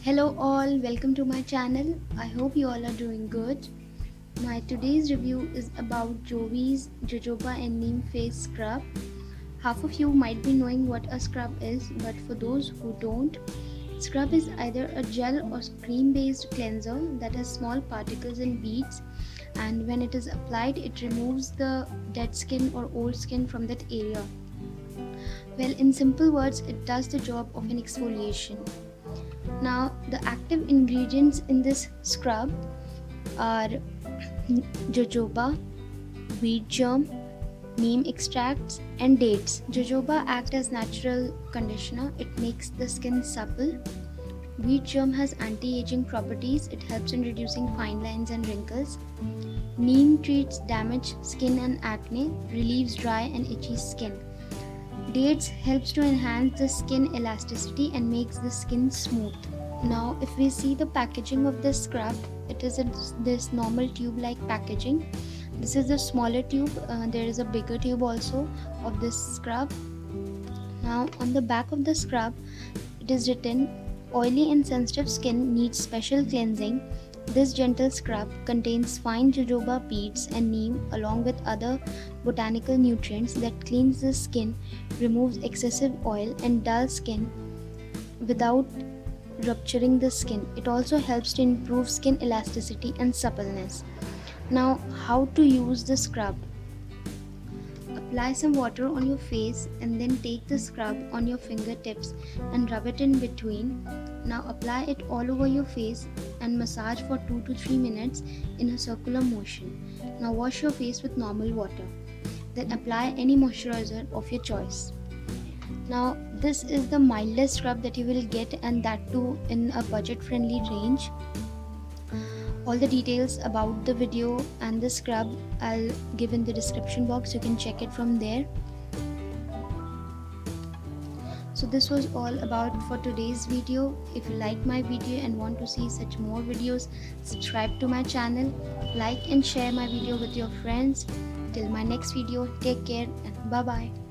Hello all, welcome to my channel. I hope you all are doing good. My today's review is about Jovi's Jojoba and Neem Face Scrub. Half of you might be knowing what a scrub is, but for those who don't, scrub is either a gel or cream based cleanser that has small particles and beads, and when it is applied it removes the dead skin or old skin from that area. Well, in simple words, it does the job of an exfoliation. Now, the active ingredients in this scrub are jojoba, wheat germ, neem extracts, and dates. Jojoba acts as natural conditioner. It makes the skin supple. Wheat germ has anti-aging properties. It helps in reducing fine lines and wrinkles. Neem treats damaged skin and acne, relieves dry and itchy skin. Dates helps to enhance the skin elasticity and makes the skin smooth. Now, if we see the packaging of this scrub, it is this normal tube-like packaging. This is the smaller tube. There is a bigger tube also of this scrub. Now, on the back of the scrub, it is written, "Oily and sensitive skin needs special cleansing. This gentle scrub contains fine jojoba beads and neem along with other botanical nutrients that cleans the skin, removes excessive oil and dull skin without rupturing the skin. It also helps to improve skin elasticity and suppleness." Now, how to use the scrub? Apply some water on your face and then take the scrub on your fingertips and rub it in between. Now apply it all over your face and massage for 2 to 3 minutes in a circular motion. Now wash your face with normal water. Then apply any moisturizer of your choice. Now this is the mildest scrub that you will get, and that too in a budget friendly range. All the details about the video and the scrub I'll give in the description box. You can check it from there. So this was all about for today's video. If you like my video and want to see such more videos, subscribe to my channel, like and share my video with your friends. Till my next video, take care and bye bye.